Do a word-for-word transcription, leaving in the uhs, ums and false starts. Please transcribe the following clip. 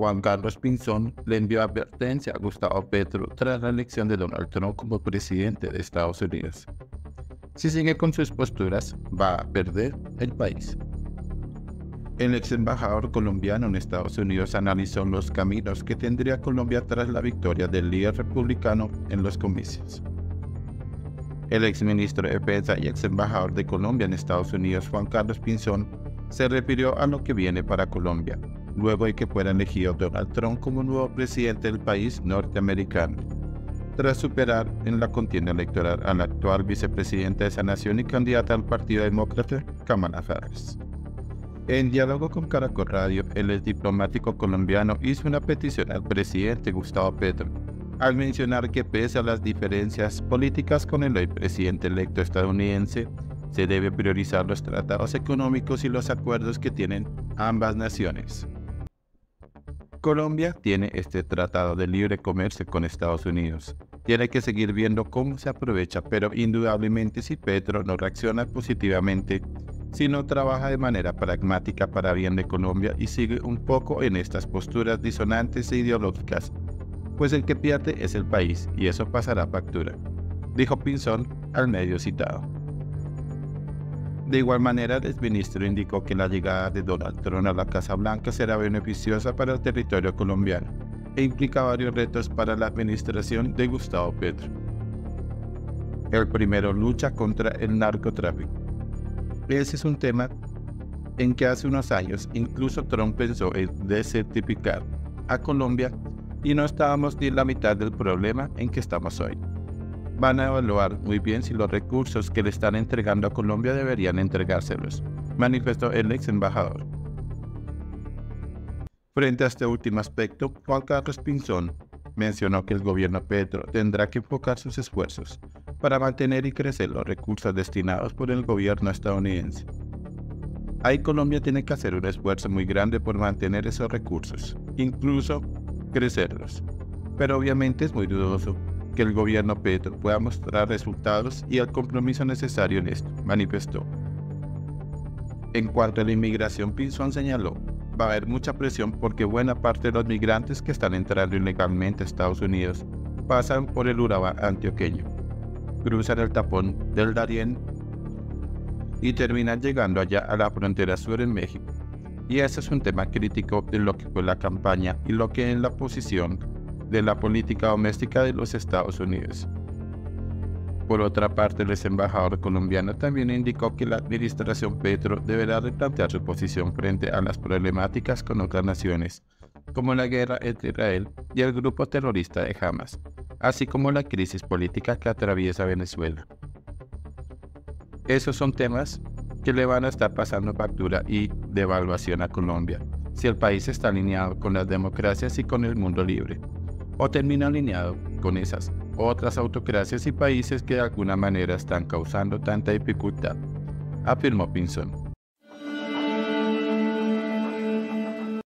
Juan Carlos Pinzón le envió advertencia a Gustavo Petro tras la elección de Donald Trump como presidente de Estados Unidos. Si sigue con sus posturas, va a perder el país. El ex embajador colombiano en Estados Unidos analizó los caminos que tendría Colombia tras la victoria del líder republicano en los comicios. El ex ministro de Defensa y ex embajador de Colombia en Estados Unidos, Juan Carlos Pinzón, se refirió a lo que viene para Colombia, luego de que fuera elegido Donald Trump como nuevo presidente del país norteamericano, tras superar en la contienda electoral a la actual vicepresidenta de esa nación y candidata al Partido Demócrata, Kamala Harris. En diálogo con Caracol Radio, el ex diplomático colombiano hizo una petición al presidente Gustavo Petro, al mencionar que pese a las diferencias políticas con el hoy presidente electo estadounidense, se debe priorizar los tratados económicos y los acuerdos que tienen ambas naciones. Colombia tiene este tratado de libre comercio con Estados Unidos. Tiene que seguir viendo cómo se aprovecha, pero indudablemente si Petro no reacciona positivamente, si no trabaja de manera pragmática para bien de Colombia y sigue un poco en estas posturas disonantes e ideológicas, pues el que pierde es el país y eso pasará factura, dijo Pinzón al medio citado. De igual manera, el exministro indicó que la llegada de Donald Trump a la Casa Blanca será beneficiosa para el territorio colombiano e implica varios retos para la administración de Gustavo Petro. El primero, lucha contra el narcotráfico. Ese es un tema en que hace unos años incluso Trump pensó en desertificar a Colombia y no estábamos ni en la mitad del problema en que estamos hoy. Van a evaluar muy bien si los recursos que le están entregando a Colombia deberían entregárselos, manifestó el ex embajador. Frente a este último aspecto, Juan Carlos Pinzón mencionó que el gobierno Petro tendrá que enfocar sus esfuerzos para mantener y crecer los recursos destinados por el gobierno estadounidense. Ahí Colombia tiene que hacer un esfuerzo muy grande por mantener esos recursos, incluso crecerlos, pero obviamente es muy dudoso que el gobierno Petro pueda mostrar resultados y el compromiso necesario en esto, manifestó. En cuanto a la inmigración, Pinzón señaló, va a haber mucha presión porque buena parte de los migrantes que están entrando ilegalmente a Estados Unidos pasan por el Urabá antioqueño, cruzan el tapón del Darién y terminan llegando allá a la frontera sur en México. Y ese es un tema crítico de lo que fue la campaña y lo que es la posición de la política doméstica de los Estados Unidos. Por otra parte, el ex embajador colombiano también indicó que la administración Petro deberá replantear su posición frente a las problemáticas con otras naciones, como la guerra entre Israel y el grupo terrorista de Hamas, así como la crisis política que atraviesa Venezuela. Esos son temas que le van a estar pasando factura y devaluación a Colombia, si el país está alineado con las democracias y con el mundo libre, o termina alineado con esas otras autocracias y países que de alguna manera están causando tanta dificultad, afirmó Pinzón.